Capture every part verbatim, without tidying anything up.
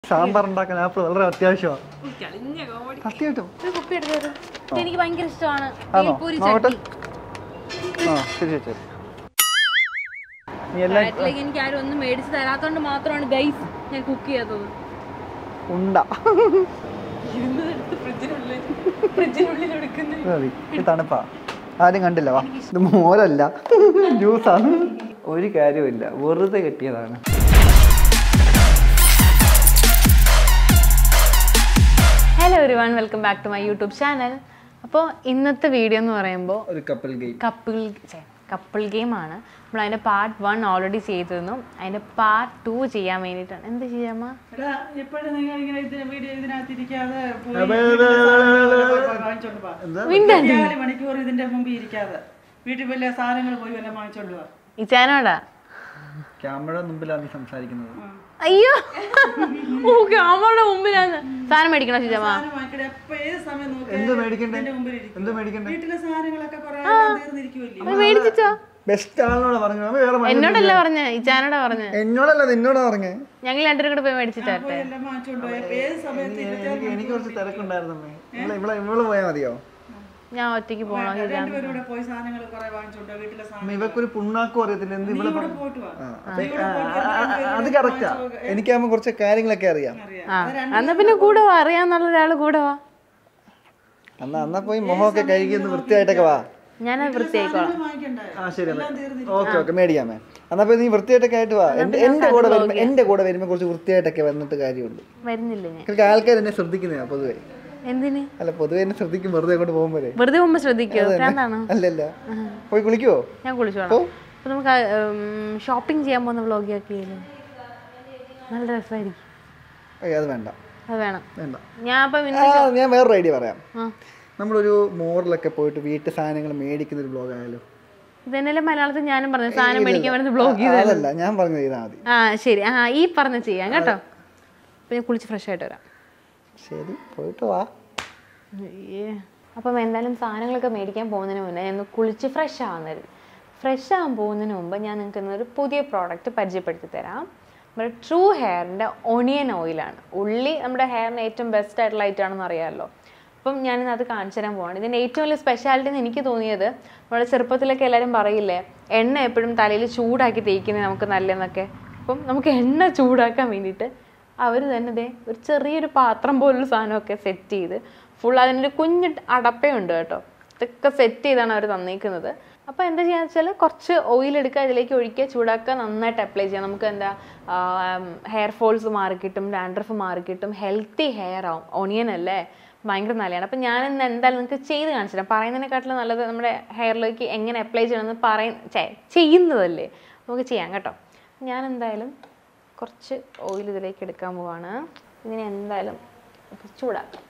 സാമ്പാർ ഉണ്ടാക്കാൻ ആപ്പിൾ വളരെ അത്യാവശ്യമാണ്. സത്യമായിട്ടും എനിക്ക് ഭയങ്കര ഇഷ്ടമാണ്. എനിക്ക് ആരും ഒന്നും മേടിച്ചു തരാത്തോണ്ട് മാത്രമാണ് ഗൈസ് ഞാൻ കുക്ക് ചെയ്യാത്തത്. തണുപ്പാ ആരും കണ്ടില്ല. വാ, ഇത് മോരല്ല, ജ്യൂസാണ്. ഒരു കാര്യമില്ല, വെറുതെ കെട്ടിയതാണ്. Hello everyone, welcome back to my YouTube channel. അപ്പോൾ ഇന്നത്തെ വീഡിയോ എന്ന് പറയുമ്പോൾ ഒരു കപ്പിൾ ഗെയിം കപ്പിൾ കപ്പിൾ ഗെയിമാണ്. നമ്മൾ അതിൻ്റെ പാർട്ട് വൺ ഓൾറെഡി ചെയ്തിരുന്നു. അതിൻ്റെ പാർട്ട് ടു ചെയ്യാൻ വേണ്ടിയിട്ടാണ്. എന്ത് ചെയ്യാമ ഇച്ചാനോടാ ക്യാമറ മുമ്പിലാണ് സംസാരിക്കുന്നത്. അയ്യോ, ഓ ക്യാമറയുടെ മുമ്പിലാണ്. സാധനം മേടിക്കണോ ചിജമ്മ? എന്ത് മേടിക്കണ്ടേ? എന്ത് മേടിക്കണ്ടേ? മേടിച്ചോ? ബെസ്റ്റ് ആളോടാ പറഞ്ഞു. എന്നോടല്ല പറഞ്ഞേ, ഇച്ചാനോടാ പറഞ്ഞേ. എന്നോടല്ല, നിന്നോടാ പറഞ്ഞേ. ഞങ്ങൾ രണ്ടുപേരും കൂടെ പോയി മേടിച്ചിട്ടാട്ടെ. എനിക്ക് കുറച്ച് തിരക്കുണ്ടായിരുന്നേ. ഇവിടെ ഇവിടെ പോയാൽ മതിയോ? ഞാൻ ഒറ്റയ്ക്ക് പോകണം. ഇവക്കൊരു പുണ്ണാക്കും അറിയത്തില്ല. എന്ത് ഇവിടെ അത് കറക്റ്റാ. എനിക്കാവുമ്പോ കുറച്ച് കാര്യങ്ങളൊക്കെ അറിയാം. എന്നാ പിന്നെ കൂടെ വാ, അറിയാന്നുള്ള ഒരാള് കൂടെ വാ. എന്നാ എന്നാ പോയി മുഖമൊക്കെ കഴുകി ഒന്ന് വൃത്തിയായിട്ടൊക്കെ വാ. ഞാനത് വൃത്തിയായിക്കോളാം. ആ ശരി, ഓക്കെ ഓക്കെ മേടിക്കാമേ. എന്നാ നീ വൃത്തിയായിട്ടൊക്കെ ആയിട്ട് വാ. എന്റെ കൂടെ വരുമ്പോ എന്റെ കൂടെ വരുമ്പോ കുറച്ച് വൃത്തിയായിട്ടൊക്കെ വന്നിട്ട് കാര്യമുള്ളൂ. വരുന്നില്ല ഞാൻ. ആൾക്കാർ എന്നെ ശ്രദ്ധിക്കുന്നതാ പൊതുവെ. എന്തിന്? അല്ല, പൊതുവെ എന്നെ ശ്രദ്ധിക്കും. വെറുതെ അങ്ങോട്ട് പോകുമ്പോഴേ വെറുതെ പോകുമ്പോ ശ്രദ്ധിക്കോ? അല്ലല്ല, പോയി കുളിക്കുവോ? ഞാൻ കുളിച്ചോളാം. അപ്പൊ നമുക്ക് ഷോപ്പിംഗ് ചെയ്യാൻ പോകുന്ന വ്ളോഗ് ഒക്കെ നല്ല രസമായിരിക്കും. അത് വേണ്ട, അത് വേണം. വേണ്ട. ഞാൻ ഞാൻ വേറൊരു ഐഡിയ പറയാം. നമ്മളൊരു മോറിലൊക്കെ പോയിട്ട് വീട്ടു സാധനങ്ങൾ മേടിക്കുന്ന ഒരു ബ്ലോഗ് ആയാലോ? ഇതന്നെയല്ലേ മലയാളത്തിൽ ഞാനും പറഞ്ഞു, സാധനം മേടിക്കാൻ വരുന്ന ബ്ലോഗ് ചെയ്തല്ല. ഞാൻ പറഞ്ഞത് ചെയ്താൽ മതി. ആ ശരി, ആ ഈ പറഞ്ഞ ചെയ്യാം കേട്ടോ. അപ്പൊ ഞാൻ കുളിച്ച് ഫ്രഷ് ആയിട്ട് വരാം. ശരി, പോയിട്ട് വാ. അപ്പം എന്തായാലും സാധനങ്ങളൊക്കെ മേടിക്കാൻ പോകുന്നതിന് മുന്നേ ഞാൻ കുളിച്ച് ഫ്രഷ് ആവുന്നത് ഫ്രഷ് ആകാൻ പോകുന്നതിന് മുമ്പ് ഞാൻ നിങ്ങൾക്ക് ഇന്നൊരു പുതിയ പ്രോഡക്റ്റ് പരിചയപ്പെടുത്തി തരാം. നമ്മുടെ ട്രൂ ഹെയറിൻ്റെ ഒണിയൻ ഓയിലാണ്. ഉള്ളി നമ്മുടെ ഹെയറിന് ഏറ്റവും ബെസ്റ്റ് ആയിട്ടുള്ള ഐറ്റമാണെന്ന് അറിയാമല്ലോ. അപ്പം ഞാനിന്ന് അത് കാണിച്ചു തരാൻ പോവാണ്. ഇതിൻ്റെ ഏറ്റവും വലിയ സ്പെഷ്യാലിറ്റി എന്ന് എനിക്ക് തോന്നിയത്, നമ്മുടെ ചെറുപ്പത്തിലൊക്കെ എല്ലാവരും പറയില്ലേ എണ്ണ എപ്പോഴും തലയിൽ ചൂടാക്കി തേക്കുന്നത് നമുക്ക് നല്ലതെന്നൊക്കെ. അപ്പം നമുക്ക് എണ്ണ ചൂടാക്കാൻ വേണ്ടിയിട്ട് അവർ തന്നെ ദേ ഒരു ചെറിയൊരു പാത്രം പോലുള്ള സാധനമൊക്കെ സെറ്റ് ചെയ്ത് ഫുൾ അതിൻ്റെ കുഞ്ഞ് അടപ്പയുണ്ട് കേട്ടോ. ഇതൊക്കെ സെറ്റ് ചെയ്താണ് അവർ തന്നേക്കുന്നത്. അപ്പോൾ എന്താ ചെയ്യുക വെച്ചാൽ കുറച്ച് ഓയിൽ എടുക്കുക, അതിലേക്ക് ഒഴിക്കുക, ചൂടാക്കുക, നന്നായിട്ട് അപ്ലൈ ചെയ്യാം. നമുക്ക് എന്താ ഹെയർ ഫോൾസ് മാറിക്കിട്ടും, ഡാൻഡ്രഫ് മാറിക്കിട്ടും, ഹെൽത്തി ഹെയർ ആവും. ഒണിയൻ അല്ലേ, ഭയങ്കര നല്ലതാണ്. അപ്പം ഞാൻ ഇന്ന് എന്തായാലും നിങ്ങൾക്ക് ചെയ്ത് കാണിച്ചു തരാം. പറയുന്നതിനെക്കാട്ടിലും നല്ലത് നമ്മുടെ ഹെയറിലേക്ക് എങ്ങനെ അപ്ലൈ ചെയ്യണമെന്ന് പറയ ചെയ്യുന്നതല്ലേ, നമുക്ക് ചെയ്യാം കേട്ടോ. ഞാൻ എന്തായാലും കുറച്ച് ഓയിൽ ഇതിലേക്ക് എടുക്കാൻ പോവാണ്. ഇതിനെ എന്തായാലും ചൂടാക്കാം.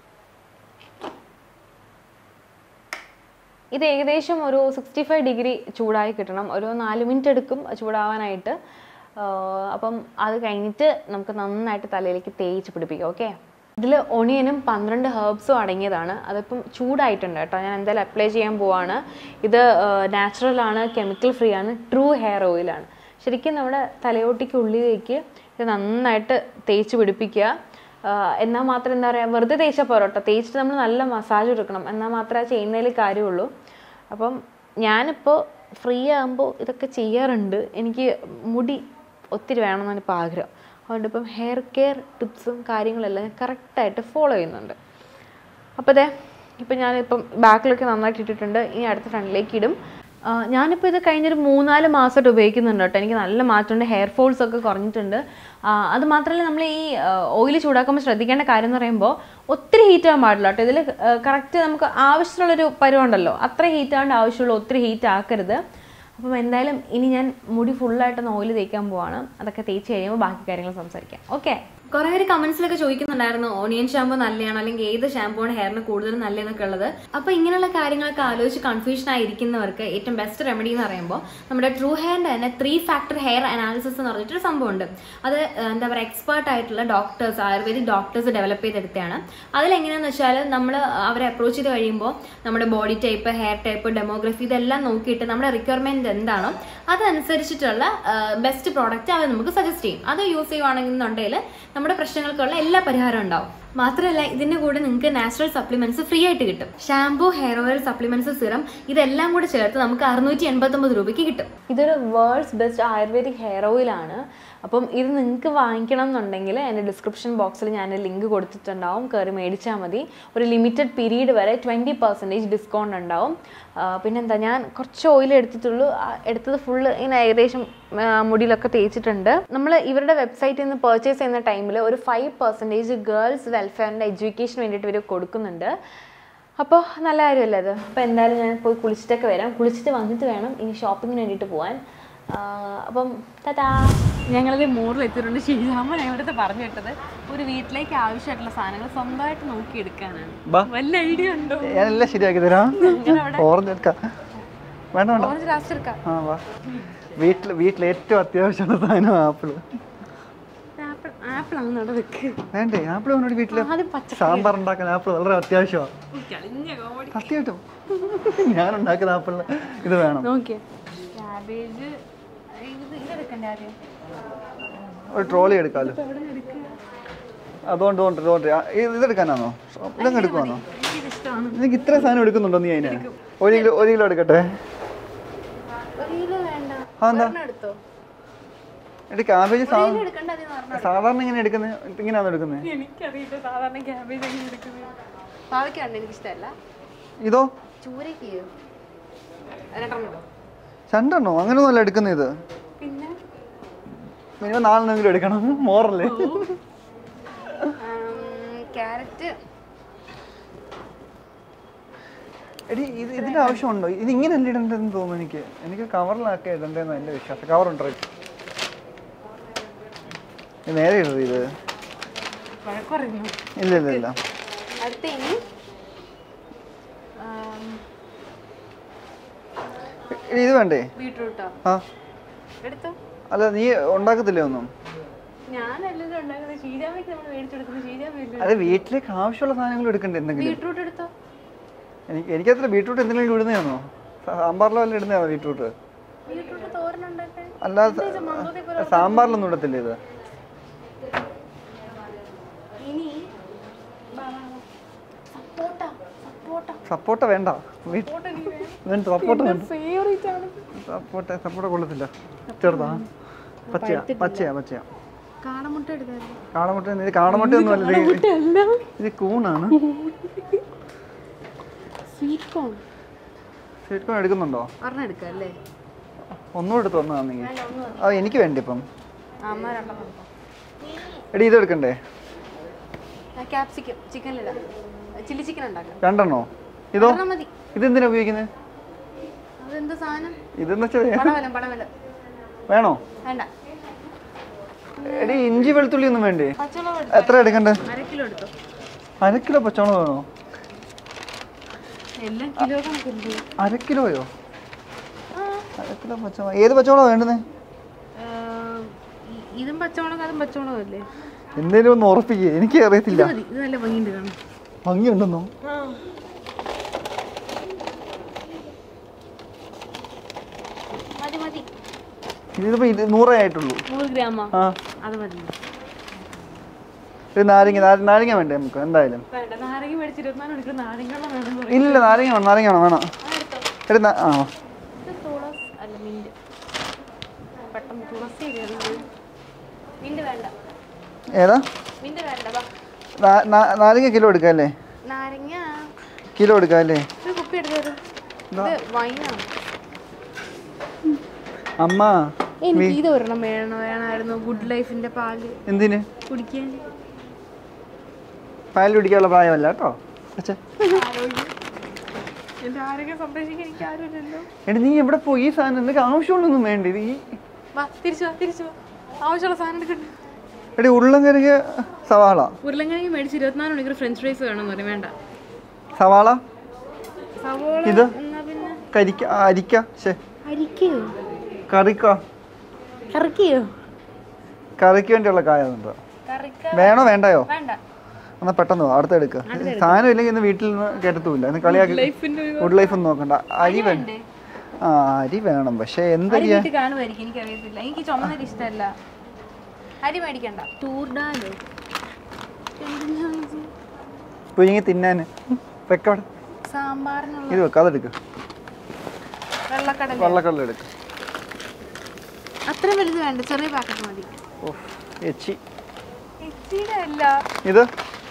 ഇത് ഏകദേശം ഒരു സിക്സ്റ്റി ഫൈവ് ഡിഗ്രി ചൂടായി കിട്ടണം. ഒരു നാല് മിനിറ്റ് എടുക്കും ചൂടാവാനായിട്ട്. അപ്പം അത് കഴിഞ്ഞിട്ട് നമുക്ക് നന്നായിട്ട് തലയിലേക്ക് തേച്ച് പിടിപ്പിക്കാം. ഓക്കെ, ഇതിൽ ഒണിയനും പന്ത്രണ്ട് ഹെർബ്സും അടങ്ങിയതാണ്. അതിപ്പം ചൂടായിട്ടുണ്ട് കേട്ടോ. ഞാൻ എന്തായാലും അപ്ലൈ ചെയ്യാൻ പോവാണ്. ഇത് നാച്ചുറലാണ്, കെമിക്കൽ ഫ്രീ ആണ്, ട്രൂ ഹെയർ ഓയിലാണ്. ശരിക്കും നമ്മുടെ തലയോട്ടിക്ക് ഉള്ളിലേക്ക് ഇത് നന്നായിട്ട് തേച്ച് പിടിപ്പിക്കുക. എന്നാൽ മാത്രം എന്താ പറയുക, വെറുതെ തേച്ചാൽ പോരാട്ടോ, തേച്ചിട്ട് നമ്മൾ നല്ല മസാജ് കൊടുക്കണം. എന്നാൽ മാത്രമേ ചെയ്യുന്നതിൽ കാര്യമുള്ളൂ. അപ്പം ഞാനിപ്പോൾ ഫ്രീ ആകുമ്പോൾ ഇതൊക്കെ ചെയ്യാറുണ്ട്. എനിക്ക് മുടി ഒത്തിരി വേണമെന്നാണ് ഇപ്പോൾ ആഗ്രഹം. അതുകൊണ്ട് ഇപ്പം ഹെയർ കെയർ ടിപ്സും കാര്യങ്ങളെല്ലാം കറക്റ്റായിട്ട് ഫോളോ ചെയ്യുന്നുണ്ട്. അപ്പോൾ അതെ, ഇപ്പം ഞാനിപ്പം ബാക്കിലൊക്കെ നന്നായിട്ട് ഇട്ടിട്ടുണ്ട്. ഇനി അടുത്ത ഫ്രണ്ടിലേക്ക് ഇടും. ഞാനിപ്പോൾ ഇത് കഴിഞ്ഞൊരു മൂന്നാല് മാസമായിട്ട് ഉപയോഗിക്കുന്നുണ്ട് കേട്ടോ. എനിക്ക് നല്ല മാറ്റമുണ്ട്, ഹെയർ ഫോൾസ് ഒക്കെ കുറഞ്ഞിട്ടുണ്ട്. അത് മാത്രമല്ല, നമ്മൾ ഈ ഓയിൽ ചൂടാക്കുമ്പോൾ ശ്രദ്ധിക്കേണ്ട കാര്യം എന്ന് പറയുമ്പോൾ ഒത്തിരി ഹീറ്റ് ആകാൻ പാടില്ല കേട്ടോ. ഇതിൽ കറക്റ്റ് നമുക്ക് ആവശ്യമുള്ളൊരു പരുവുണ്ടല്ലോ, അത്ര ഹീറ്റ് ആവേണ്ട ആവശ്യമുള്ളൂ, ഒത്തിരി ഹീറ്റ് ആക്കരുത്. അപ്പം എന്തായാലും ഇനി ഞാൻ മുടി ഫുള്ളായിട്ടൊന്ന് ഓയിൽ തേക്കാൻ പോവാണ്. അതൊക്കെ തേച്ച് കഴിയുമ്പോൾ ബാക്കി കാര്യങ്ങൾ സംസാരിക്കാം. ഓക്കെ, കുറേ പേര് കമന്റ്സിലൊക്കെ ചോദിക്കുന്നുണ്ടായിരുന്നു ഓണിയൻ ഷാമ്പു നല്ലതാണോ, അല്ലെങ്കിൽ ഏത് ഷാമ്പുവാണ് ഹെയറിന് കൂടുതൽ നല്ലതെന്നൊക്കെ ഉള്ളത്. അപ്പോൾ ഇങ്ങനെയുള്ള കാര്യങ്ങളൊക്കെ ആലോചിച്ച് കൺഫ്യൂഷൻ ആയിരിക്കുന്നവർക്ക് ഏറ്റവും ബെസ്റ്റ് റെമഡി എന്ന് പറയുമ്പോൾ നമ്മുടെ ട്രൂ ഹെയറിൻ്റെ തന്നെ ത്രീ ഫാക്ടർ ഹെയർ അനാലിസിസ് എന്ന് പറഞ്ഞിട്ടൊരു സംഭവമുണ്ട്. അത് എന്താ പറയുക, എക്സ്പേർട്ട് ആയിട്ടുള്ള ഡോക്ടേഴ്സ്, ആയുർവേദിക് ഡോക്ടേഴ്സ് ഡെവലപ്പ് ചെയ്തെടുത്തതാണ്. അതിലെങ്ങനെയാണെന്ന് വെച്ചാൽ നമ്മൾ അവരെ അപ്രോച്ച് ചെയ്ത് കഴിയുമ്പോൾ നമ്മുടെ body type, hair type, demography ഇതെല്ലാം നോക്കിയിട്ട് നമ്മുടെ റിക്വയർമെൻറ്റ് എന്താണോ അതനുസരിച്ചിട്ടുള്ള ബെസ്റ്റ് പ്രോഡക്റ്റ് അവർ നമുക്ക് സജസ്റ്റ് ചെയ്യും. അത് യൂസ് ചെയ്യുവാണെന്നുണ്ടെങ്കിൽ നമ്മുടെ പ്രശ്നങ്ങൾക്കുള്ള എല്ലാ പരിഹാരവും ഉണ്ടാവും. മാത്രമല്ല ഇതിന്റെ കൂടെ നിങ്ങൾക്ക് നാച്ചുറൽ സപ്ലിമെന്റ്സ് ഫ്രീ ആയിട്ട് കിട്ടും. Shampoo, hair oil, supplements, serum ഇതെല്ലാം കൂടെ ചേർത്ത് നമുക്ക് അറുന്നൂറ്റി എൺപത്തി ഒമ്പത് രൂപയ്ക്ക് കിട്ടും. ഇതൊരു വേൾഡ്സ് ബെസ്റ്റ് ആയുർവേദിക് ഹെയർ ഓയിലാണ്. അപ്പം ഇത് നിങ്ങൾക്ക് വാങ്ങിക്കണം എന്നുണ്ടെങ്കിൽ എൻ്റെ ഡിസ്ക്രിപ്ഷൻ ബോക്സിൽ ഞാൻ ലിങ്ക് കൊടുത്തിട്ടുണ്ടാവും, കയറി മേടിച്ചാൽ മതി. ഒരു ലിമിറ്റഡ് പീരീഡ് വരെ ട്വൻറ്റി പെർസെൻറ്റേജ് ഡിസ്കൗണ്ട് ഉണ്ടാവും. പിന്നെന്താ, ഞാൻ കുറച്ച് ഓയിൽ എടുത്തിട്ടുള്ളൂ, എടുത്തത് ഫുള്ള് ഇങ്ങനെ ഏകദേശം മുടിയിലൊക്കെ തേച്ചിട്ടുണ്ട്. നമ്മൾ ഇവരുടെ വെബ്സൈറ്റിൽ നിന്ന് പർച്ചേസ് ചെയ്യുന്ന ടൈമിൽ ഒരു ഫൈവ് പെർസെൻറ്റേജ് ഗേൾസ് വെൽഫെയറിൻ്റെ എഡ്യൂക്കേഷന് വേണ്ടിയിട്ട് ഇവർ കൊടുക്കുന്നുണ്ട്. അപ്പോൾ നല്ല കാര്യമല്ലേ അത്. അപ്പോൾ എന്തായാലും ഞാൻ പോയി കുളിച്ചിട്ടൊക്കെ വരാം. കുളിച്ചിട്ട് വന്നിട്ട് വേണം ഇനി ഷോപ്പിങ്ങിന് വേണ്ടിയിട്ട് പോകാൻ. അപ്പം ടാറ്റാ. ഞങ്ങളത് മോറിൽ എത്തിയിട്ടുണ്ട്. ശരിയാകുമ്പോൾ ഞാൻ ഇവിടുത്തെ പറഞ്ഞു കേട്ടത് ഒരു വീട്ടിലേക്ക് ആവശ്യമായിട്ടുള്ള സാധനങ്ങൾ സ്വന്തമായിട്ട് നോക്കിയെടുക്കാനാണ്. വല്ല ഐഡിയ ഉണ്ടോ? ഞാനെല്ലാം ശരിയാക്കി തരാം. ഓറഞ്ച് എടുക്കാം. വേണ്ട വേണ്ട, ഓറഞ്ച് ലാസ്റ്റ് എടുക്കാം. ആ വാ. വീട്ടിൽ വീട്ടിൽ ഏറ്റവും അത്യാവശ്യമുള്ള സാധനം ആപ്പിള്. ആപ്പിൾ ആണ് അവിടെ വെക്ക്. വേണ്ടേ? ആപ്പിൾ വേണോടി വീട്ടില്? സാമ്പാർ ഉണ്ടാക്കാൻ ആപ്പിൾ വളരെ അത്യാവശ്യമാണ്. സത്യമായിട്ടും ഞാൻ ഉണ്ടാക്കുന്ന ആപ്പിളിന് ഇത് വേണം. ഒരു ട്രോളി എടുക്കാമല്ലോ. അതുകൊണ്ട് അതുകൊണ്ട് ഇതെടുക്കാനാണോ? ഇതങ്ങ് എടുക്കുവാണോ? നിനക്ക് ഇത്ര സാധനം എടുക്കുന്നുണ്ടോ നീ? അതിന് ഒരു കിലോ ഒരു കിലോ എടുക്കട്ടെ. അതെന്താ എടി കാബേജ് സാധാരണ ഇങ്ങനെ എടുക്കുന്നത്? ഇങ്ങനെയാണോ എടുക്കുന്നത്? ഇതോ രണ്ടെണ്ണോ? അങ്ങനെയൊന്നും അല്ല എടുക്കുന്നത്. ഇത് മിനിമം നാലെണ്ണെങ്കിലും എടുക്കണം. മോറല്ലേ? എടി ഇത് ഇതിന്റെ ആവശ്യമുണ്ടോ? ഇത് ഇങ്ങനെ അല്ല ഇടണ്ടെന്ന് തോന്നുന്നു. എനിക്ക് എനിക്ക് കവറിലാക്കി ഇടണ്ടെന്ന് എൻ്റെ വിശ്വാസം. കവറുണ്ടോ? നേരെ ഇടരുത് ഇത്. ഇല്ല ഇല്ല ഇല്ല. ഇത് വേണ്ടേ? ആ അല്ല, നീ ഉണ്ടാക്കത്തില്ലേ ഒന്നും? അതെ, വീട്ടിലേക്ക് ആവശ്യമുള്ള സാധനങ്ങൾ എടുക്കണ്ടേ എന്തെങ്കിലും? എനിക്ക് എനിക്കത്ര ബീട്രൂട്ട് എന്തെങ്കിലും ഇടുന്നതാണോ? സാമ്പാറിലോ വല്ല ഇടുന്നതാണോ ബീട്രൂട്ട്? അല്ലാതെ സാമ്പാറിലൊന്നും ഇടത്തില്ലേ ഇത്? സപ്പോട്ട വേണ്ട. വേണ്ട സപ്പോട്ട വേണ്ട. സപ്പോട്ട സപ്പോട്ട കൊള്ളത്തില്ല. ചെറുതാ, പച്ചയാ പച്ചയാ പച്ചയാ. കാടമുട്ട ഇത് കാടമുട്ട ഒന്നും അല്ല, ഇത് കൂണാണ്. സ്വീറ്റ് കോൺ സ്വീറ്റ് കോൺ എടുക്കുന്നുണ്ടോ? ഒന്നും എടുത്ത് ഒന്നാണെങ്കിൽ അത് എനിക്ക് വേണ്ടി. ഇപ്പം എടി ഇത് എടുക്കണ്ടേ? രണ്ടെണ്ണോ? ഇതോ? ഇതെന്തിനാ ഉപയോഗിക്കുന്നത്? ഇതെന്ന് വെച്ചാ വേണോ? എടി ഇഞ്ചി വെളുത്തുള്ളി ഒന്നും വേണ്ടേ? എത്ര എടുക്കണ്ടേ? അര കിലോ പച്ചമുളക് വേണോ? അര കിലോയോ? അര കിലോ പച്ചമുളക്. ഏത് പച്ചമുളക് വേണ്ടുന്നേ? ഇതും പച്ചമുളക് അതും പച്ചമുളകല്ലേ? എന്തേലും ഒന്ന് ഉറപ്പിക്കേ, എനിക്ക് അറിയത്തില്ല. ഭംഗിയുണ്ടെന്നോ? ഇതിപ്പോ നൂറേ ആയിട്ടുള്ളൂ. നാരങ്ങ നാരങ്ങ വേണ്ടേ നമുക്ക്? എന്തായാലും ഇല്ല, നാരങ്ങ വേണം. നാരങ്ങ വേണം വേണം. ആ ഏതാ? നാരങ്ങ കിലോ എടുക്കാം അല്ലേ? കിലോ എടുക്കാം അല്ലേ? അമ്മ എനിക്ക് ഇത് ഒരെണ്ണം വേണം വേണമായിരുന്നു. ഗുഡ് ലൈഫിന്റെ പാല്. എന്തിന് കുടിക്കാൻ? പാല് കുടിക്കാനുള്ള പ്രായമല്ല കേട്ടോ. എടി നീ എവിടെ പോയി? ഈ സാധനം നിനക്ക് ആവശ്യമുള്ളൊന്നും വേണ്ട. ഇത് ഈ ആവശ്യമുള്ള സാധനം എടുക്കണ്ട. എടി ഉരുളൻകിഴങ്ങ് സവാള. ഉരുളൻകിഴങ്ങ് മേടിച്ച് ഇരുപത്തിനാല് മണിക്കൂർ ഫ്രഞ്ച് ഫ്രൈസ് വേണമെന്ന് പറയും. വേണ്ട സവാള. സവാള ഇത് കരിക്ക അരിക്ക അരിക്കയോ കറിക്കോ? കറിക്കയോ? കറിക്ക് വേണ്ടിയുള്ള കായ വേണോ വേണ്ടയോ? എന്നാ പെട്ടെന്ന് അടുത്ത എടുക്ക. സാധനം ഇല്ലെങ്കിൽ ഇന്ന് വീട്ടിൽ നിന്ന് കേട്ടത്തുമില്ല. ഇന്ന് കളിയാക്കി ഗുഡ് ലൈഫ് ഒന്നും നോക്കണ്ട. അരി വേണ്ട. ആ അരി വേണം. പക്ഷെ എന്താ അരി മേടിക്കണ്ട. ചൂർഡാലോ പുഴുങ്ങി തിന്നാന് വെക്കവിടെ. സാമ്പാറിനുള്ള ഇത് വെക്കാം, അതെടുക്ക്. വെള്ളക്കടല വെള്ളക്കടല എടുക്ക്. അത്ര വലുത് വേണ്ട, ചെറിയ പാക്കറ്റ് മതി. എച്ചി അല്ല ഇത്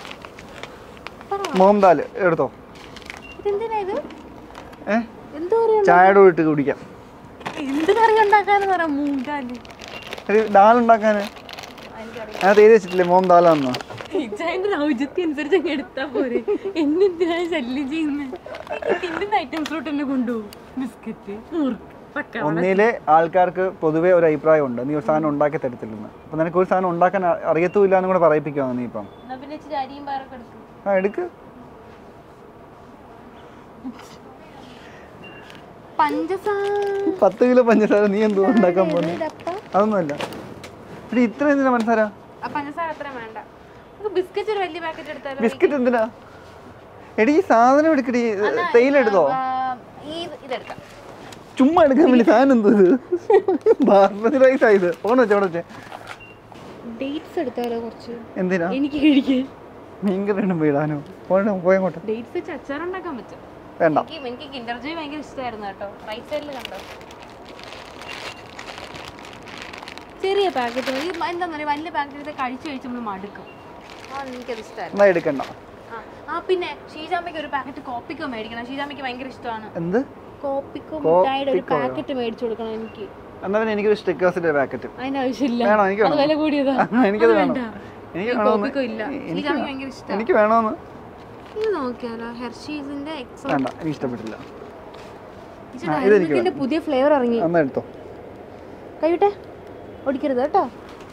മോംദാല് എടുത്തോ. ഇതെന്തിനാ ഇത്? ഏ ചായയുടെ ഇട്ട് കുടിക്കാം. എന്ത് കറി ഉണ്ടാക്കാന്ന് പറയാം? മൂങ്കാല് ദാൽ ഉണ്ടാക്കാന് ഞാൻ തേടി വെച്ചിട്ടില്ലേ മോം ദാലാന്നോ? ഔചത്യനുസരിച്ച് അങ്ങ് എടുത്താ പോരെ. എന്തിനാ ശല്യം ചെയ്യുന്നത്? ഐറ്റംസിലോട്ട് തന്നെ കൊണ്ടുപോകും. ബിസ്ക്കറ്റ് ഒന്നിലെ ആൾക്കാർക്ക് പൊതുവെ ഒരു അഭിപ്രായം ഉണ്ട്, നീ ഒരു സാധനം ഉണ്ടാക്കി തരത്തില്ലെന്ന്. അപ്പൊ നിനക്ക് ഒരു സാധനം ഉണ്ടാക്കാൻ അറിയത്തുമില്ല എന്ന് കൂടെ പറയിപ്പിക്കുവാ നീ ഇപ്പം. ആ എടുക്ക്. പത്ത് കിലോ പഞ്ചസാര നീ എന്തോ ഉണ്ടാക്കാൻ പോകുന്നു? അതൊന്നുമല്ല. ഇത്ര എന്തിനാ പഞ്ചസാര? ബിസ്ക്കറ്റ് എന്തിനാ? എടി ഈ സാധനം എടുക്കടി. തേയില എടുത്തോ? ചുമ്മാ എടുക്കാൻ വേണ്ടി സാധനം എന്തോ ഇത്? ബാസ്മതി റൈസ് ആയത്. ഓണം വെച്ചോടെ വെച്ചേ. എന്തിനാ? മീൻകറി ഇടുമ്പോ ഇടാനോ? പോയങ്ങോട്ട് വേണ്ട. ചെറിയ പാക്കറ്റ് എന്താ പറയുക, വലിയ പാക്കറ്റ് കഴിച്ചു കഴിച്ച് നമ്മൾ മടുക്കും. എനിക്കത് ഇഷ്ടമായിരുന്നു. എടുക്കണ്ട. ആ പിന്നെ ഷീജാമ്മയ്ക്ക് ഒരു പാക്കറ്റ് കോപ്പിക്കോ മേടിക്കണം. ഷീജാമ്മയ്ക്ക് ഭയങ്കര ഇഷ്ടമാണ്. എന്ത് കോപ്പിക്കോ മിഠായിയുടെ ഒരു പാക്കറ്റ് മേടിച്ചു കൊടുക്കണം എനിക്ക്. എന്നാ പിന്നെ എനിക്കൊരു സ്റ്റിക്കേഴ്സിന്റെ പാക്കറ്റ്. അതിന്റെ ആവശ്യമില്ല, വേണോ? എനിക്ക് അത് വില കൂടിയതാ. എനിക്കത് വേണം. എനിക്ക് കോപ്പിക്കോ ഇല്ല. ഷീജാമ്മയ്ക്ക് ഭയങ്കര ഇഷ്ടമാണ്. എനിക്ക് വേണോന്ന് ഇത് നോക്കിയാലോ? ഹെർഷീസിന്റെ എക്സോ. വേണ്ട, എനിക്ക് ഇഷ്ടപ്പെട്ടില്ല. ഇതിന്റെ പുതിയ ഫ്ലേവർ ഇറങ്ങി. എന്നാ എടുത്തോ. കൈവിട്ടെ, ഓടിക്കരുത് കേട്ടോ.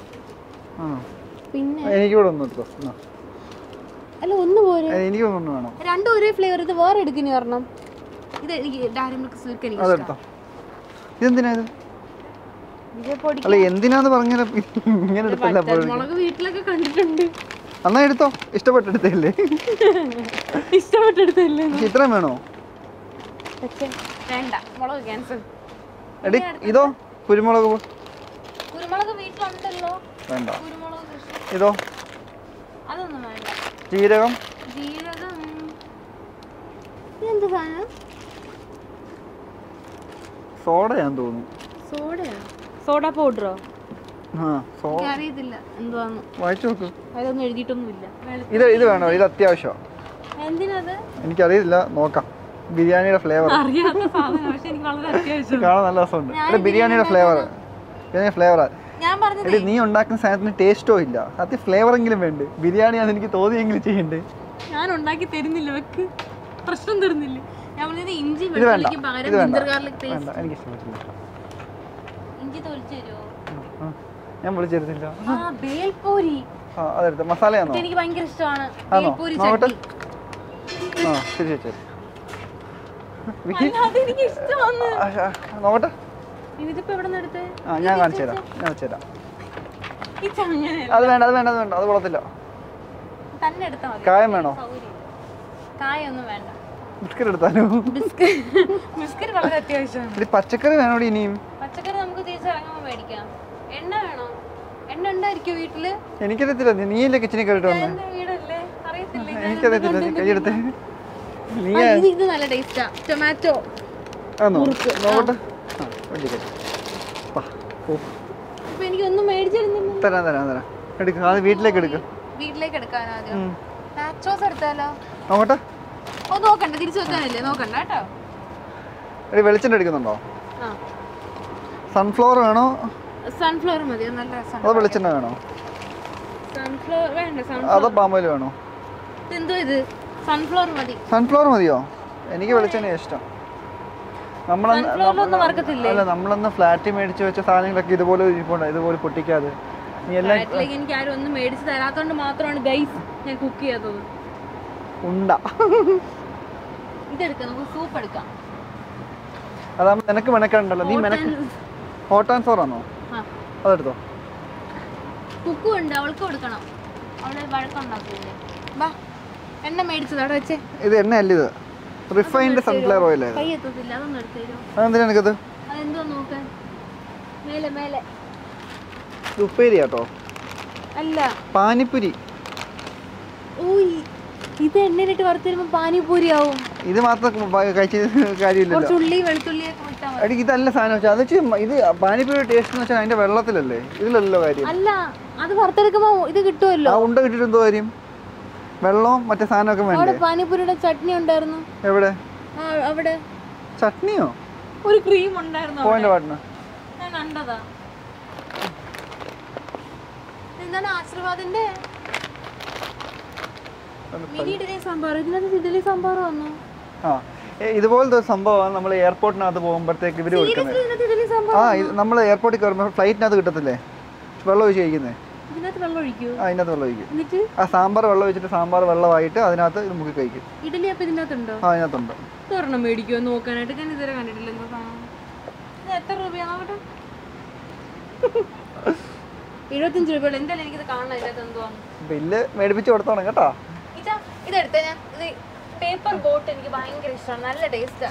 പിന്നെ എനിക്ക് കൂടെ ഒന്ന് എടുത്തോ. അല്ല ഒന്ന് പോരെ, എനിക്ക് ഒന്ന് വേണം. രണ്ടും ഒരേ ഫ്ലേവർ. ഇത് വേറെ എടുക്കുന്ന കാരണം ഇത് എനിക്ക് ഡയറി മിൽക്ക് സിൽക്ക് എനിക്ക് അതെടുത്തോ. ഇതെന്തിനാ ഇത്? അല്ല എന്തിനാന്ന് പറഞ്ഞാൽ ഇങ്ങനെ എടുത്തല്ല. മുളക് വീട്ടിലൊക്കെ കണ്ടിട്ടുണ്ട്. എന്നാ എടുത്തോ. ഇഷ്ടപ്പെട്ടെടുത്തല്ലേ? ഇഷ്ടപ്പെട്ടെടുത്തല്ലേ? ഇത്രയും വേണോ? വേണ്ട, മുളക് ക്യാൻസൽ. എടി ഇതോ കുരുമുളക്. കുരുമുളക് വീട്ടിലുണ്ടല്ലോ. വേണ്ട. കുരുമുളക് ഇതോ? അതൊന്നും വേണ്ട. ജീരകം. ജീരകം ഇതെന്ത് സാധനം? സോഡയാന്ന് തോന്നുന്നു. സോഡയാ? സോഡ പൗഡറോ? അറിയത്തില്ല എന്തുവാന്ന്. വായിച്ചു നോക്ക്. അതൊന്നും എഴുതിയിട്ടൊന്നുമില്ല. ഇത് ഇത് വേണോ? ഇത് അത്യാവശ്യം. എന്തിനത്? എനിക്കറിയില്ല, നോക്കാം. ബിരിയാണിയുടെ ഫ്ലേവർ അറിയാത്ത സാധനം, പക്ഷെ എനിക്ക് വളരെ അത്യാവശ്യം. കാണാൻ നല്ല രസമുണ്ട്. ബിരിയാണിയുടെ ഫ്ലേവർ. ബിരിയാണി ഫ്ലേവറാ. എടി നീ ഉണ്ടാക്കുന്ന സാധനത്തിന് ടേസ്റ്റോ ഇല്ല, അത് ഫ്ലേവറെങ്കിലും വേണ്ട. ബിരിയാണിയാണ് എനിക്ക് തോന്നിയെങ്കിലും ചെയ്യണ്ടേ. ഞാൻ ഉണ്ടാക്കി തരുന്നില്ല, വെക്ക്. പ്രശ്നം തരുന്നില്ല. ഞാൻ പറഞ്ഞത് ഇഞ്ചി വെളുത്തുള്ളിക്ക് പകരം ജിഞ്ചർ ഗാർലിക് പേസ്റ്റ്. എനിക്ക് ഇഷ്ടപ്പെട്ടില്ല. ഇഞ്ചി തൊലിച്ചു തരുമോ? ഞാൻ വിളിച്ചിരുന്നില്ല. ആ ബേൽപൂരി. ആ അതെടുത്ത മസാലയാണോ? എനിക്ക് ഭയങ്കര ഇഷ്ടമാണ് ബേൽപൂരി ചട്നി. ആ ശരി ശരി. എനിക്ക് ഇഷ്ടമാണ്. നോക്കട്ടെ. ഇതിപ്പോ എവിടെ നിന്ന് എടുത്തേ? ആ ഞാൻ കാണിച്ചു തരാം. ഞാൻ വെച്ചു തരാം. അത് വേണ്ട അത് വേണ്ട അത് വേണ്ട അത് കൊള്ളത്തില്ല. തന്നെ എടുത്താൽ മതി. കായം വേണോ? കായൊന്നും വേണ്ട. ബിസ്ക്കറ്റ് എടുത്താലോ? ബിസ്ക്കറ്റ് വളരെ അത്യാവശ്യമാണ്. പച്ചക്കറി വേണോടി ഇനിയും? പച്ചക്കറി നമുക്ക് തിരിച്ചിറങ്ങുമ്പോൾ മേടിക്കാം. എണ്ണ വേണോ? എണ്ണ ഉണ്ടായിരിക്കും വീട്ടില്? എനിക്കറിയത്തില്ല, നീയല്ലേ കിച്ചണിൽ കയറിട്ട് വന്നേ. വീടല്ലേ, അറിയത്തില്ല. എനിക്കറിയത്തില്ല, നീ കൈയെടുത്തേ. ഇത് നല്ല ടേസ്റ്റാ. ടൊമാറ്റോ ആണോ? നോക്കട്ടെ. എനിക്കൊന്നും മേടിച്ചിരുന്നില്ല. തരാം തരാം തരാം. എടുക്ക, അത് വീട്ടിലേക്ക് എടുക്ക. വീട്ടിലേക്ക് എടുക്കാനോ? ആദ്യം നാച്ചോസ് എടുത്താലോ? നോക്കട്ടെ. ഓ നോക്കണ്ട, തിരിച്ചു വെക്കാനല്ലേ, നോക്കണ്ട കേട്ടോ. എടി വെളിച്ചെണ്ണ എടുക്കുന്നുണ്ടോ? സൺഫ്ലവർ വേണോ? സൺഫ്ലവർ മതി, നല്ല രസം. അതോ വെളിച്ചെണ്ണ വേണോ? സൺഫ്ലവർ വേണ്ട. അതോ പാം ഓയിൽ വേണോ? എന്തോ ഇത്? സൺഫ്ലവർ മതി. സൺഫ്ലവർ മതിയോ? എനിക്ക് വെളിച്ചെണ്ണ ഇഷ്ടം. അല്ല നമ്മളന്ന് ഫ്ലാറ്റിൽ മേടിച്ചു വെച്ച സാധനങ്ങളൊക്കെ ഇതുപോലെ ഇതുപോലെ പൊട്ടിക്കാതെ എനിക്ക് ആരും ഒന്നും മേടിച്ചു തരാത്തോണ്ട് മാത്രമാണ് ഗൈസ് ഞാൻ കുക്ക് ചെയ്യാത്തത്. ഉണ്ട ഇതെടുക്കാം, നമുക്ക് സൂപ്പ് എടുക്കാം. അതാകുമ്പോ നിനക്ക് മെനക്കണ്ടല്ലോ. നീ മെനക്ക് ഹോട്ട് ആൻഡ് സോർ ആണോ? അതെടുത്തോ. കുക്കും ഉണ്ട്, അവൾക്ക് കൊടുക്കണം. അവള് വഴക്കുണ്ടാക്കില്ലേ. വാ, എണ്ണ മേടിച്ചത് അവിടെ വെച്ചേ. ഇത് എണ്ണ അല്ല, ഇത് റിഫൈൻഡ് സൺഫ്ലവർ ഓയിൽ. കൈ എത്തത്തില്ല, അതൊന്നും എടുത്തു തരുമോ? അതെന്തിനാ എനിക്കത്? അതെന്തോ നോക്കാൻ മേലെ മേലെ. ഉപ്പേരി കേട്ടോ. അല്ല പാനിപ്പൂരി. ഓ ഇത് എണ്ണയിലിട്ട് വറുത്ത് വരുമ്പോ പാനിപൂരി ആവും. ഇത് മാത്രം കഴിച്ച കാര്യമില്ലല്ലോ. ഉള്ളി വെളുത്തുള്ളിയൊക്കെ ഇട്ടാ മതി. എടി ഇതല്ല സാധനം വെച്ചാൽ അത് വെച്ച് ഇത് പാനിപ്പൂരി ടേസ്റ്റ് എന്ന് വെച്ചാൽ അതിന്റെ വെള്ളത്തിലല്ലേ, ഇതിലല്ലോ കാര്യം. അല്ല അത് വറുത്തെടുക്കുമ്പോ ഇത് കിട്ടുമല്ലോ. ആ ഉണ്ട കിട്ടിട്ട് എന്തോ കാര്യം, വെള്ളവും മറ്റേ സാധനമൊക്കെ വേണ്ടേ. പാനിപൂരിയുടെ ചട്നി ഉണ്ടായിരുന്നു. എവിടെ അവിടെ ചട്നിയോ? ഒരു ക്രീം ഉണ്ടായിരുന്നു. പോയിന്റ് പാട്ടിന് ഞാൻ കണ്ടതാ. എന്താണ് ആശീർവാദിന്റെ മിനി ഇഡ്ഡലി സാമ്പാർ. ഇതിനകത്ത് ഇഡ്ഡലി സാമ്പാർ വന്നു. ആ ഇതുപോലത്തെ സംഭവമാണ് നമ്മൾ എയർപോർട്ടിനകത്ത് പോകുമ്പോഴത്തേക്ക് ഇവര് കൊടുക്കുന്നത്. ആ നമ്മൾ എയർപോർട്ടിൽ കയറുമ്പോൾ ഫ്ലൈറ്റിനകത്ത് കിട്ടത്തില്ലേ വെള്ളം ഒഴിച്ച് കഴിക്കുന്നത്. ആ അതിനകത്ത് വെള്ളം ഒഴിക്കും. ആ സാമ്പാർ വെള്ളം ഒഴിച്ചിട്ട് സാമ്പാർ വെള്ളമായിട്ട് അതിനകത്ത് ഇത് മുക്കി കഴിക്കും. ഇഡ്ഡലി അപ്പൊ ഇതിനകത്തുണ്ടോ? ആ അതിനകത്തുണ്ട്. ഒരെണ്ണം മേടിക്കുമോ നോക്കാനായിട്ട്? ഞാൻ ഇതുവരെ കണ്ടിട്ടില്ല. എത്ര രൂപയാണോ? എഴുപത്തഞ്ച് രൂപയുള്ള. എന്തായാലും എനിക്കിത് കാണണം. ഇതിനകത്ത് എന്തുവാണ് ബില്ല് മേടിപ്പിച്ച് കൊടുത്തോണം കേട്ടോ. ഇതെടുത്ത ഞാൻ ഇത് പേപ്പർ ബോട്ട് എനിക്ക് ഭയങ്കര ഇഷ്ടമാണ്. നല്ല ടേസ്റ്റാ.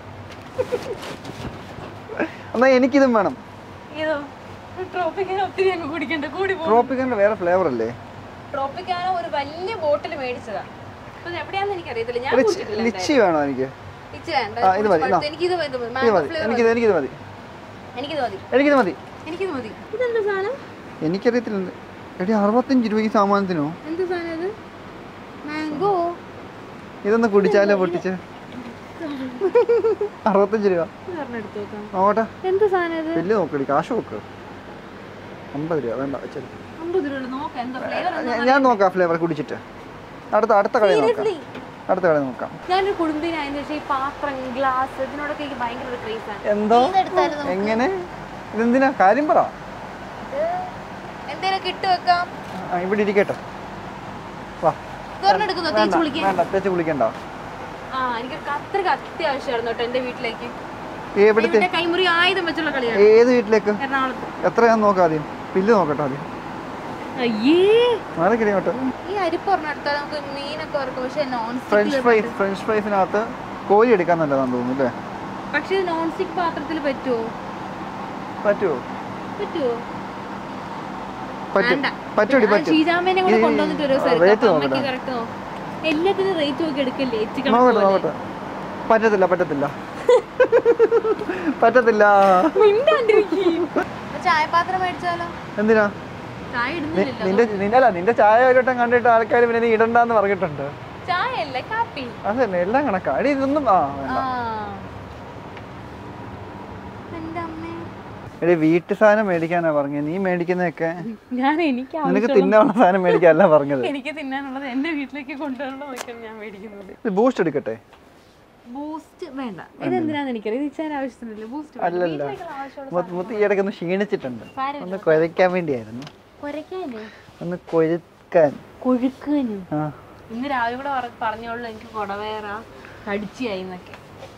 എന്നാ എനിക്കിതും വേണം. ഏതോ ട്രോപ്പിക്കാനോ ഒത്തിരി അങ്ങ് കുടിക്കണ്ട. കൂടി ട്രോപ്പിക്കാൻ്റെ വേറെ ഫ്ലേവർ അല്ലേ? ട്രോപ്പിക്കാനോ ഒരു വലിയ ബോട്ടിൽ മേടിച്ചതാ. അപ്പൊ എവിടെയാണെന്ന് എനിക്കറിയത്തില്ല. ഞാൻ ലിച്ചി വേണോ? എനിക്ക് ലിച്ചി വേണ്ട. ഇത് മതി. എനിക്കിത് എനിക്കിത് എനിക്കിത് മതി. എനിക്കിത് മതി. എനിക്കിത് മതി. എനിക്കിത് മതി. ഇതെന്താ സാധനം? എനിക്കറിയത്തില്ല. എടി അറുപത്തഞ്ച് രൂപ ഈ സാമാനത്തിനോ? എന്ത് സാധനം ഇത്? മാംഗോ. ഇതൊന്ന് കുടിച്ചാലോ പൊട്ടിച്ച്? അറുപത്തഞ്ച് രൂപ നോക്കട്ടെ. എന്ത് സാധനം ഇത്? വലിയ നോക്കടി, കാശ് നോക്ക്. അമ്പത് രൂപ വേണ്ട. ഞാൻ നോക്കാം ഫ്ലേവർ കുടിച്ചിട്ട്. അടുത്ത അടുത്ത കടയിൽ നോക്കാം. അടുത്ത കടയിൽ നോക്കാം. ഞാനൊരു കുടുംബിനായതിനു ശേഷം ഈ പാത്രം ഗ്ലാസ് ഇതിനോടൊക്കെ എനിക്ക് ഭയങ്കര ക്രേസാണ്. എന്തോ എങ്ങനെ ഇതെന്തിനാ കാര്യം പറ. എന്തേലും കിട്ടു വെക്കാം. ഇവിടെ ഇരിക്കട്ടെ. വാ. വേണ്ട തേച്ച് കുളിക്കണ്ട. ആ എനിക്ക് അത്രയ്ക്ക് അത്യാവശ്യമായിരുന്നു കേട്ടോ എന്റെ വീട്ടിലേക്ക്. എവിടുത്തെ കൈമുറി ആയുധം വെച്ചുള്ള കളിയാണ്. ഏത് വീട്ടിലേക്ക്? എറണാകുളത്ത്. എത്രയാന്ന് നോക്കാം ആദ്യം. ബില്ല് നോക്കട്ടെ ആദ്യം. ഈ അരിപ്പ് പറഞ്ഞെടുത്താൽ നമുക്ക് മീനൊക്കെ വറക്കും. പക്ഷെ നോൺ ഫ്രഞ്ച് ഫ്രൈസ് ഫ്രഞ്ച് ഫ്രൈസിനകത്ത് കോഴി എടുക്കാൻ നല്ലതാന്ന് തോന്നുന്നു അല്ലേ? പക്ഷെ നോൺ സ്റ്റിക് പാത്രത്തിൽ പറ്റുമോ? പറ്റുമോ? പറ്റുമോ? പറ്റൂടി പറ്റും. ഷീജാമേനെ കൂടെ കൊണ്ടുവന്നിട്ട് ഒരു എല്ലാത്തിനും റേറ്റ് നോക്കി എടുക്കല്ലേ? നോക്കട്ടെ. പറ്റത്തില്ല പറ്റത്തില്ല പറ്റത്തില്ല. ചായപാത്രം മേടിച്ചാലോ? എന്തിനാ? നിന്റെ നിന്റെ നിന്റെ ചായ ഒരു വട്ടം കണ്ടിട്ട് ആൾക്കാർ പിന്നെ നീ ഇടണ്ടെന്ന് പറഞ്ഞിട്ടുണ്ട്. ചായ അല്ലേ കാപ്പി? അതന്നെ എല്ലാം കണക്കാ. അടി ഇതൊന്നും ആ വേണ്ട. എടി വീട്ടു സാധനം മേടിക്കാനാ പറഞ്ഞത്. നീ മേടിക്കുന്നതൊക്കെ നിനക്ക് തിന്നാനുള്ള സാധനം മേടിക്കാനല്ല പറഞ്ഞത്. എനിക്ക് തിന്നാനുള്ളത് എന്റെ വീട്ടിലേക്ക് കൊണ്ടുവരണം ഞാൻ മേടിക്കുന്നത്. ബൂസ്റ്റ് എടുക്കട്ടെ? ബൂസ്റ്റ് വേണ്ട. ഇതെന്തിനാന്ന് എനിക്കറിയാം. ഇത് ഇച്ചാൻ ആവശ്യത്തിനല്ലേ ബൂസ്റ്റ്? അല്ലല്ല, മുത്ത് ഈ ഇടയ്ക്ക് ഒന്ന് ക്ഷീണിച്ചിട്ടുണ്ട്. ഒന്ന് കുഴയ്ക്കാൻ വേണ്ടിയായിരുന്നു. ഒന്ന് കൊഴുക്കാൻ. കൊഴുക്കാനും ഇന്ന് രാവിലെ കൂടെ പറഞ്ഞോളൂ എനിക്ക് കൊടവേറ കടിച്ചായി എന്നൊക്കെ.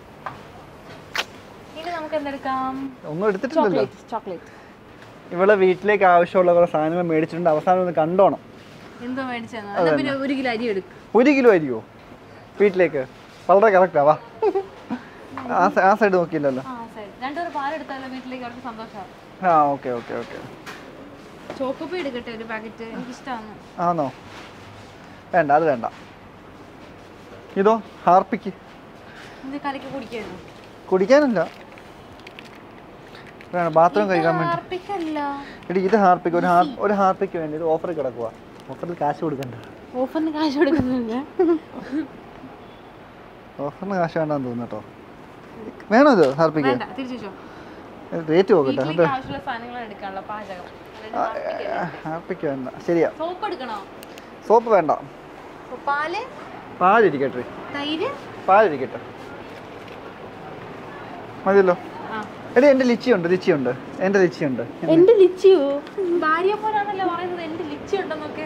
ഇനി നമുക്ക് എന്തെടുക്കാം? ഒന്നും എടുത്തിട്ടില്ലല്ലോ. ചോക്ലേറ്റ്. ഇവിടെ വീട്ടിലേക്ക് ആവശ്യമുള്ള കുറെ സാധനങ്ങൾ മേടിച്ചിട്ടുണ്ട്. അവസാനം ഒന്ന് കണ്ടോണം. എന്തോ മേടിച്ചാ? പിന്നെ ഒരു കിലോ അരി എടുക്കും. ഒരു കിലോ അരിയോ വീട്ടിലേക്ക്? വളരെ കറക്റ്റാ. വാ ആ സൈഡ് നോക്കിയില്ലല്ലോ. രണ്ടൊരു പാലെടുത്താലോ വീട്ടിലേക്ക്? അവർക്ക് സന്തോഷമാണ്. ആ ഓക്കെ ഓക്കെ ഓക്കെ. ചോക്കോപ്പി എടുക്കട്ടെ ഒരു പാക്കറ്റ്? എനിക്ക് ഇഷ്ടമാണ്. ആണോ? വേണ്ട അത് വേണ്ട. ഇതോ ഹാർപ്പിക്ക്? കലക്കി കുടിക്കാനോ? കുടിക്കാനല്ല, വേണം ബാത്റൂം കഴിക്കാൻ വേണ്ടി. എടി ഇത് ഹാർപ്പിക്ക്. ഒരു ഒരു ഹാർപ്പിക്ക് വേണ്ടി ഇത് ഓഫറിൽ കിടക്കുക. ഓഫറിൽ കാശ് കൊടുക്കണ്ട. ഓഫറിന് കാശ് കൊടുക്കുന്നില്ല. ഓഫറിന് കാശ് വേണ്ടാന്ന് തോന്നുന്നു കേട്ടോ. വേണോ ഇത് ഹാർപ്പിക്ക്? റേറ്റ് നോക്കട്ടെ. ഹാർപ്പിക്ക് വേണ്ട. ശരിയാ. സോപ്പ് വേണ്ട. പാലിരിക്കട്ടെ. പാലിരിക്കട്ടെ മതിയല്ലോ. എടി എന്റെ ലിച്ചിയുണ്ട്. ലിച്ചിയുണ്ട് എന്റെ ലിച്ചിയുണ്ട്. എന്റെ ലിച്ചിയോ? ഭാര്യ പോലാണല്ലോ പറയുന്നത് എന്റെ ലിച്ചി ഉണ്ടെന്നൊക്കെ.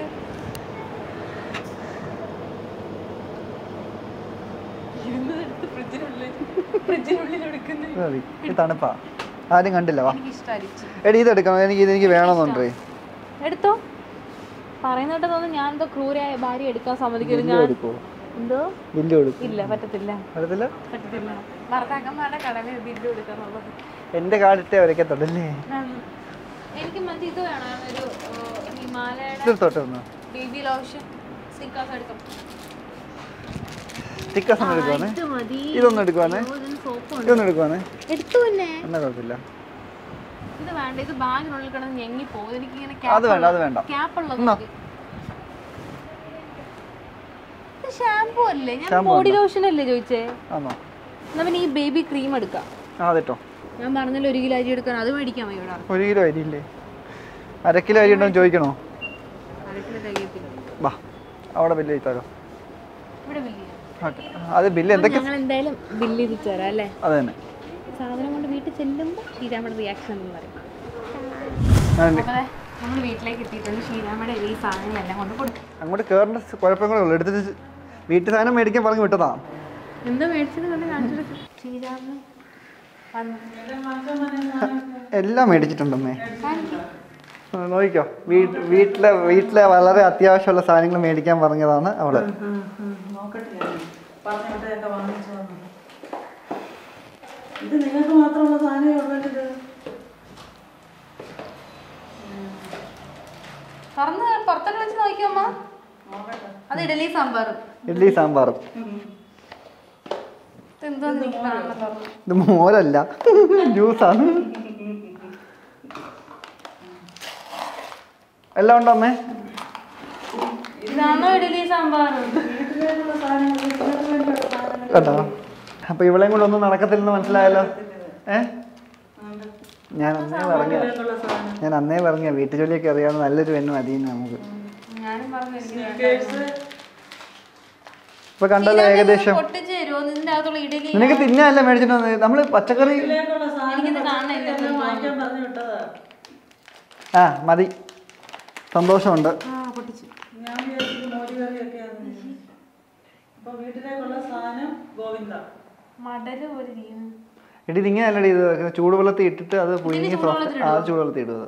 തണുപ്പാ. ആരും കണ്ടില്ല. വാ എടി ഇത് എടുക്കണം. എനിക്ക് ഇത് എനിക്ക് വേണമെന്നുണ്ടേ. എടുത്തോ. പറയുന്നോട്ട് തോന്നുന്നു ഞാൻ എന്തോ ക്രൂരായ ഭാര്യ എടുക്കാൻ സമ്മതിക്കില്ല. ഞാൻ എന്തോ ഇല്ല. പറ്റത്തില്ല പറ്റത്തില്ല പറ്റത്തില്ല. ഭർത്താക്കന്മാരുടെ കടമ ബില്ല് കൊടുക്കാന്നുള്ളത്. എന്റെ കാർഡിട്ടേ വരയ്ക്കത്തുള്ളല്ലേ? എനിക്ക് മറ്റേ ഇത് വേണം ഒരു ഹിമാലയയുടെ ഇതെടുത്തോട്ടെ ഒന്ന് ബേബി ലോഷൻ സ്റ്റിക്കേഴ്സ് എടുക്കാം. സ്റ്റിക്കേഴ്സ് ഒന്ന് എടുക്കുവാണേ. ഇതൊന്നും എടുക്കുവാണേ. ഇതൊന്നും എടുക്കുവാണേ. എടുത്തു തന്നെ എന്നാ കുഴപ്പമില്ല. ഇത് വേണ്ട, ഇത് ബാഗിനുള്ളിൽ കിടന്ന് ഞെങ്ങി പോകും. എനിക്ക് ഇങ്ങനെ അത് വേണ്ട, അത് വേണ്ട. ക്യാപ്പുള്ളത് ഷാമ്പൂ അല്ലേ? ഞാൻ ബോഡി ലോഷൻ അല്ലേ ചോദിച്ചേ? ആണോ? എന്നാ പിന്നെ ഈ ബേബി ക്രീം എടുക്കാം. ആ അതെട്ടോ. ഞാൻ പറഞ്ഞല്ലോ ഒരു കിലോ അരി എടുക്കാൻ, അത് മേടിക്കാൻ വയ്യ ഇവിടെ. ഒരു കിലോ അരി ഇല്ലേ? അര കിലോ അരി ഉണ്ടോ ചോദിക്കണോ? അര കിലോ തികയത്തില്ല. വാ അവിടെ ബില്ല് ചെയ്താലോ? ഇവിടെ ബില്ല് ചെയ്യാം. അത് ബില്ല് എന്തൊക്കെ? ഞങ്ങൾ എന്തായാലും ബില്ല് ചെയ്ത് തരാം അല്ലേ? അത് തന്നെ. സാധനം കൊണ്ട് വീട്ടിൽ ചെല്ലുമ്പോൾ ഷീരാമ്മയുടെ റിയാക്ഷൻ എന്ന് പറയും. നമ്മൾ വീട്ടിലേക്ക് എത്തിയിട്ടുണ്ട്. ഷീരാമ്മയുടെ ഈ സാധനങ്ങളെല്ലാം കൊണ്ട് കൊടുക്കും. അങ്ങോട്ട് കയറേണ്ട കുഴപ്പങ്ങളേ ഉള്ളൂ. എടുത്തിട്ട് വീട്ടു സാധനം മേടിക്കാൻ പറഞ്ഞു വിട്ടതാ. എന്താ മേടിച്ചത് കൊണ്ട് കാണിച്ചു. ഷീരാമ്മ എല്ലാം മേടിച്ചിട്ടുണ്ടമ്മേ. നോക്കിക്കോ. വീട്ടിലെ വീട്ടിലെ വളരെ അത്യാവശ്യമുള്ള സാധനങ്ങൾ മേടിക്കാൻ പറഞ്ഞതാണ് അവള്. ഇത് നിങ്ങൾക്ക് മാത്രമുള്ള സാധനമേ ഉള്ളത്. പുറത്തൊക്കെ വെച്ച് നോക്കിയമ്മ. അത് ഇഡലി സാമ്പാറും. ഇഡ്ഡലി സാമ്പാറും. ഇത് മോരല്ല, ജ്യൂസാണ്. എല്ലാം ഉണ്ടോ അമ്മേ? ഇതാണോ ഇഡലി സാമ്പാറും? കേട്ടോ. അപ്പൊ ഇവളെയും കൂടെ ഒന്നും നടക്കത്തില്ലെന്ന് മനസ്സിലായല്ലോ. ഏ ഞാൻ അന്നേ പറഞ്ഞ ഞാൻ അന്നേ പറഞ്ഞ വീട്ടു ജോലിയൊക്കെ അറിയാവുന്ന നല്ലൊരു പെണ്ണ് മതിയെന്ന് നമുക്ക്. ഇപ്പൊ കണ്ടല്ലോ ഏകദേശം. നിനക്ക് തിന്നാനല്ല മേടിച്ചിട്ട് വന്നത്. നമ്മള് പച്ചക്കറി ആ മതി. സന്തോഷമുണ്ട്. എടി ഇങ്ങനെയല്ലടി ഇത് ചൂടുവെള്ളത്തിൽ ഇട്ടിട്ട് അത് പുഴുങ്ങി ആ ചൂടുവെള്ളത്തിൽ ഇടുന്നത്.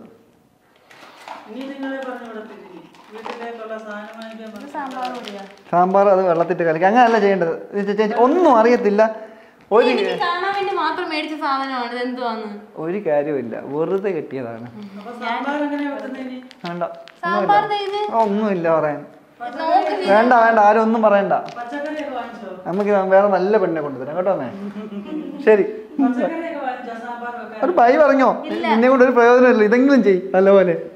സാമ്പാർ അത് വെള്ളത്തിട്ട് കളിക്കുക അങ്ങനെയല്ല ചെയ്യേണ്ടത്. ഒന്നും അറിയത്തില്ല. ഒരു ഒരു കാര്യമില്ല, വെറുതെ കിട്ടിയതാണ്. വേണ്ട ഒന്നുമില്ല പറയാൻ. വേണ്ട വേണ്ട ആരും ഒന്നും പറയണ്ട. നമുക്ക് വേറെ നല്ല പെണ്ണെ കൊണ്ടുതരാം കേട്ടോ അമ്മേ. ശരി ഒരു ബൈ പറഞ്ഞോ. എന്നെ കൊണ്ട് ഒരു പ്രയോജനമില്ല. ഇതെങ്കിലും ചെയ്യ് നല്ലപോലെ.